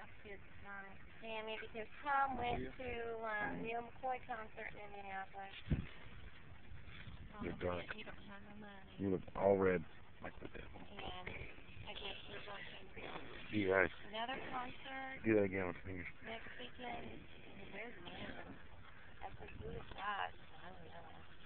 Yeah, maybe because Tom went to Neil McCoy concert in Minneapolis. You're dark. You don't have no money. You look all red, like the devil. And I guess you're going to You guys, another concert do that again with fingers. next weekend. Where's Neil? That's a good shot. I don't know.